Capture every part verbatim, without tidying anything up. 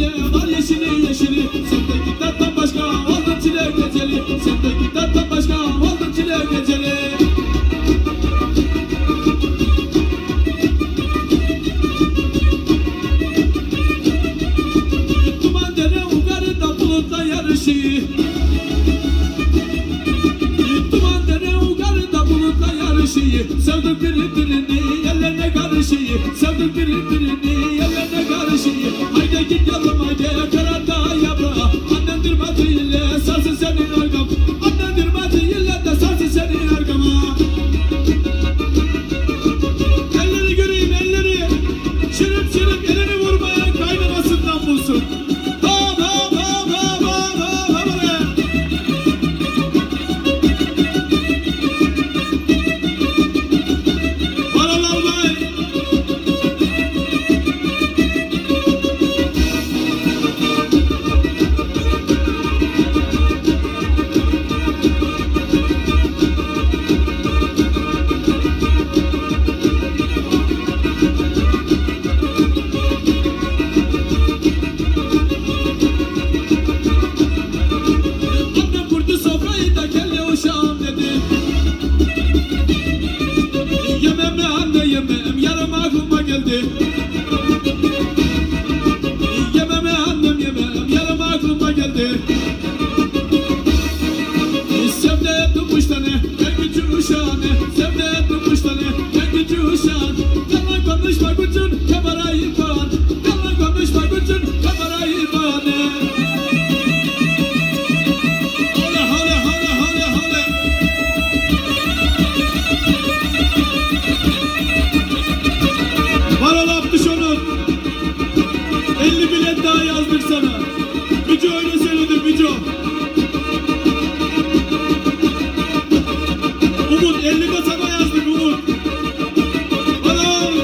içinde var yeşili yeşili. Sendeki tattan başka oldum çilek eceli. Sendeki tattan başka oldum çilek eceli. Duman dere ugarında bulutla yarışı. Duman dere ugarında bulutla yarışı. Sevdik biri birini ellerine karışıyı. Sevdik biri birini ellerine karışıyı. Haydi git yavrum haydi kararda yaprağı. Annendir matıyla sarsın senin arkam. Annendir matıyla da sarsın senin arkama. Elleri göreyim elleri. Şırıp şırıp elini vurmaya kaynamasından bulsun. Hop hop hop hop hop hop hop. Paralar bay. Annem kurdu sofrayı da kelle uşağım dedi. Yemem mi anne yemem yarım aklıma geldi. Yemem mi annem yemem yarım aklıma geldi. Sevde ettim üç tane en küçük uşağını. Sevde ettim üç tane en küçük uşağın. Yalan konuşma küçün kamerayı falan. Yalan konuşma küçün kamerayı falan. Hale hale hale hale hale. Paralı Abdüş onun. elli bilet daha yazdık sana. Müco öyle söyledi Müco. Umut elli de sana yazdık Umut. Hadi.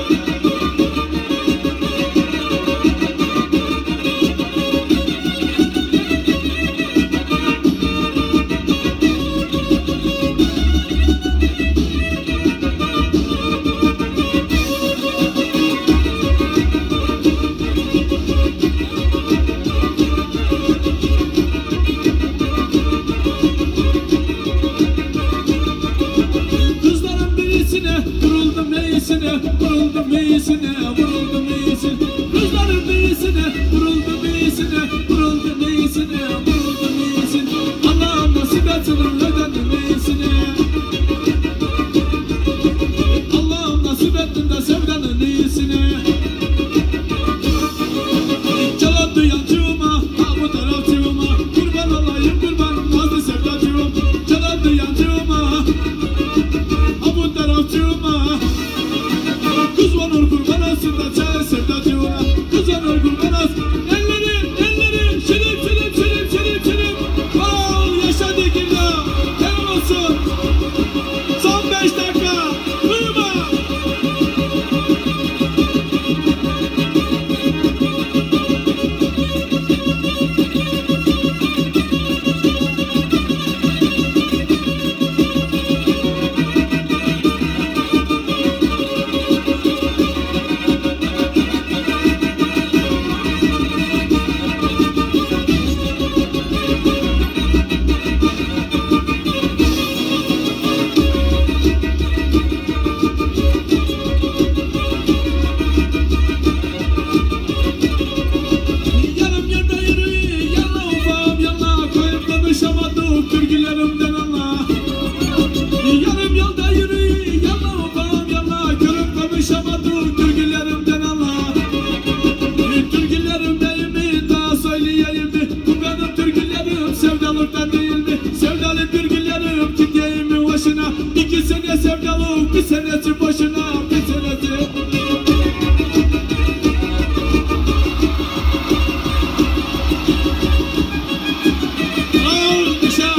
Kızların birisine vuruldum iyisine, vuruldum iyisine, vuruldum iyisine. Kızların birisine vuruldum iyisine, vuruldum iyisine, vuruldum iyisine. Allah'ım nasip etsin ödendim iyisine. Allah'ım nasip ettin de sevdanın iyisine. Çalan duyancığıma, ha bu tarafçığıma. Kurban olayım kurban, nazlı sevdacığım. Çalan duyancığıma, ha bu tarafçığıma. Kız olur kurban olsun da çay sevdacığına. Kız olur kurban olsun. Elleri, elleri, şirip şirip şirip şirip şirip. Ol yaşadık illa, helal olsun. Son beş dakika, uyuma. Yarım yerde yürü, yalla ufam yalla. Koyup konuşamadık türkülerimden Allah. Yarım yolda yürü, yalla ufam yalla. Görüp konuşamadık türkülerimden Allah. Türkülerimdeyim mi daha söyleyeyim mi? Bu benim türkülerim sevdalıktan değil mi? Sevdalı türkülerim gideyim mi başına? İki sene sevdalık bir senesi boşuna. Bir senesi. Al dışa.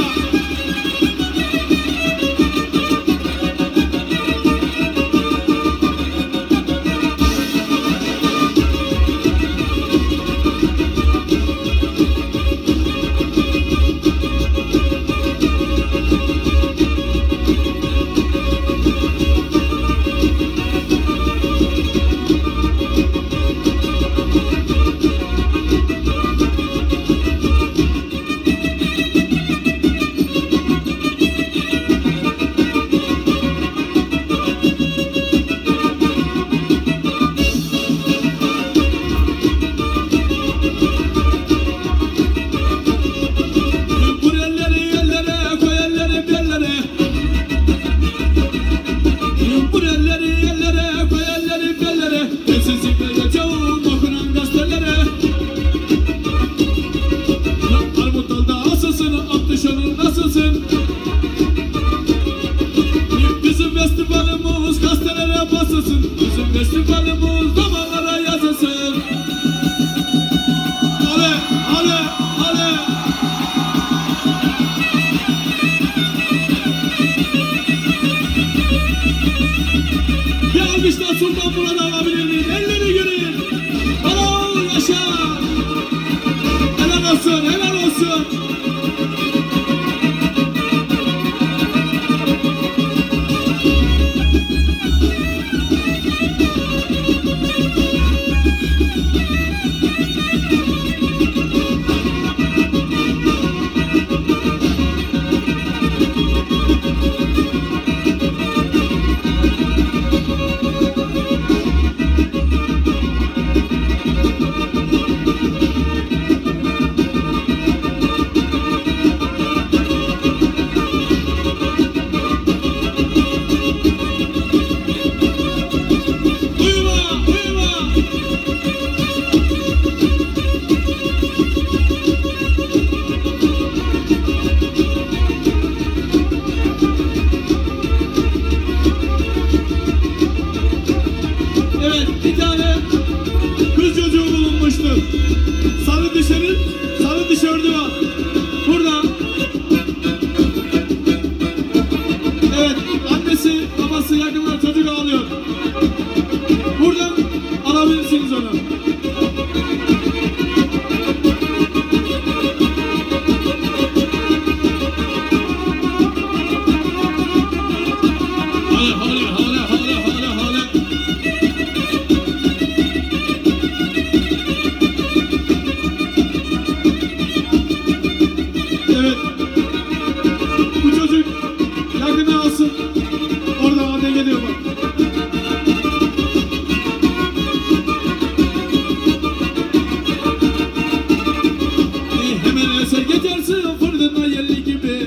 keser geçersin fırtına yelli gibi.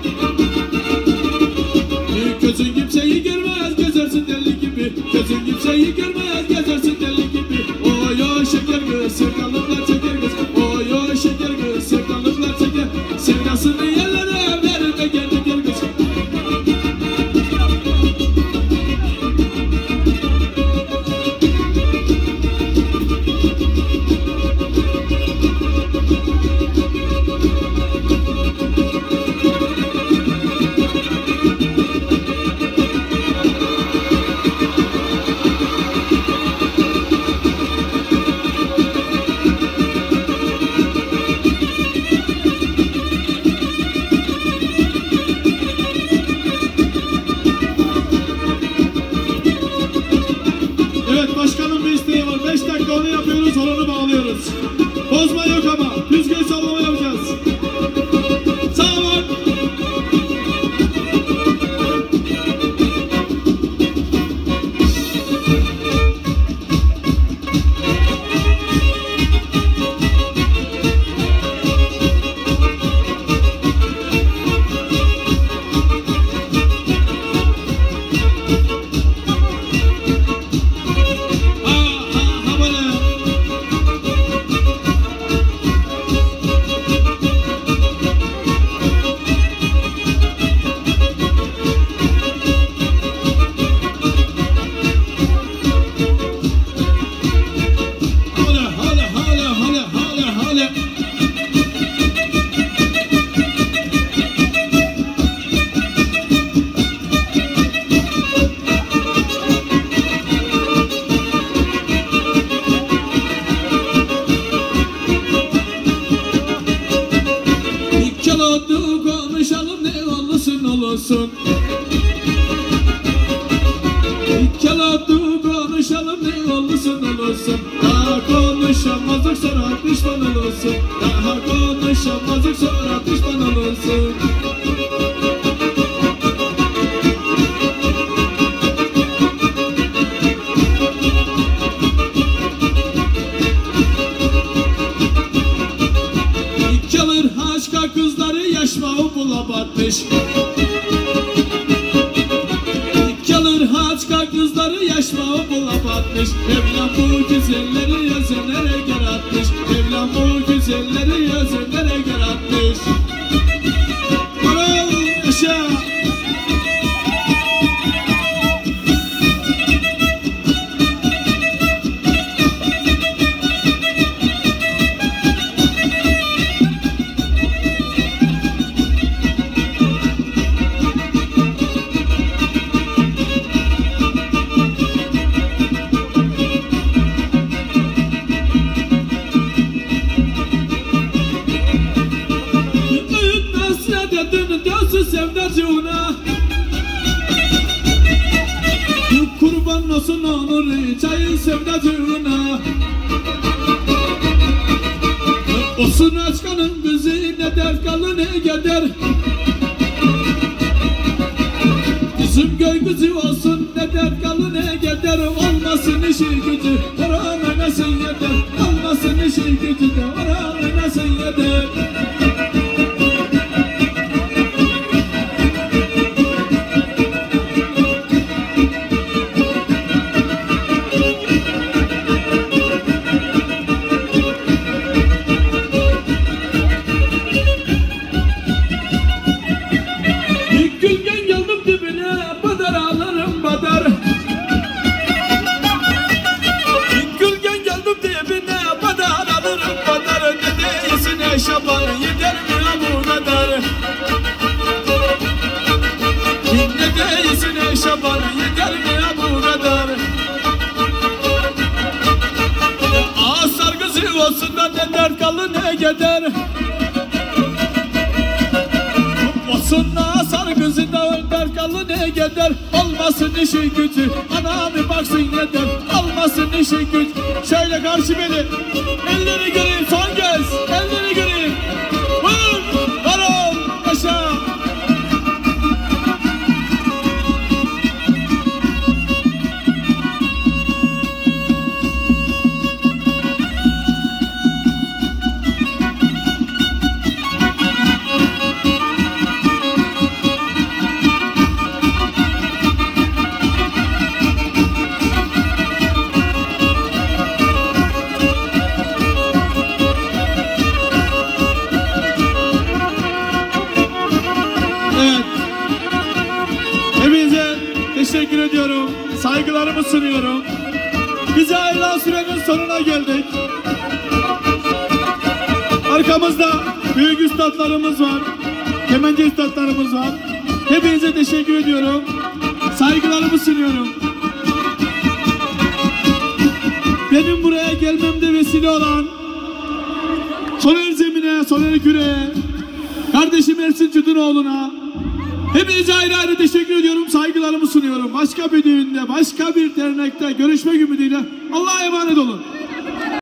Gözün kimseyi görmez gezersin deli gibi. Gözün kimseyi görmez gezersin deli gibi. Oy oy şeker kız sevdalıklar çeker kız. Oy oy şeker kız sevdalıklar çeker. Sevdasını yerlere verme geldi gel kız. Başkanın bir isteği var. Beş dakika onu yapıyoruz, horonu bağlıyoruz. Bozma yok ama. Düzgün sallama yapacağız. Sağ olun. Konuşalım ne olursun olursun. İkkalatı konuşalım ne olursun olursun. Daha konuşamazdık sonra pişman olursun. Daha konuşamazdık sonra pişman olursun. İkkalır aşka kızları yaşmağı bula batmış. İkkalır aşka kızları yaşmağı bula batmış. Mevlam bu güzelleri yüzünlere yaratmış. Mevlam bu güzelleri yüzünlere yaratmış. Bravo yaşa. Sevdacığına kurban olsun onur çayın sevdacığına. Olsun aşkanın bizi ne dert kalı ne geder. Bizim göy gücü olsun ne dert kalı ne geder. Olmasın işi gücü orana nasıl yeder. Olmasın işi gücü de orana nasıl yeder. Şaban yeter mi bu kadar? Ne değilsin ey şaban yeter mi bu kadar? Ağız sargısı olsun da ne dert kalı ne gider? Olsun ağız sargısı da dert kalı ne gider? Olmasın işi gücü anamı baksın yeter. Olmasın işi güç. Şöyle karşı beni elleri göreyim son göz elleri göreyim. Vur varım yaşa. Bize ayrılan sürenin sonuna geldik. Arkamızda büyük üstadlarımız var. Kemençe üstadlarımız var. Hepinize teşekkür ediyorum. Saygılarımı sunuyorum. Benim buraya gelmemde vesile olan Soner Zemin'e, Soner Küre'ye, kardeşim Ersin Çutunoğlu'na hepinize ayrı ayrı teşekkür ediyorum. Saygılarımı sunuyorum. Başka bir düğünde, başka bir dernekte görüşmek ümidiyle Allah'a emanet olun.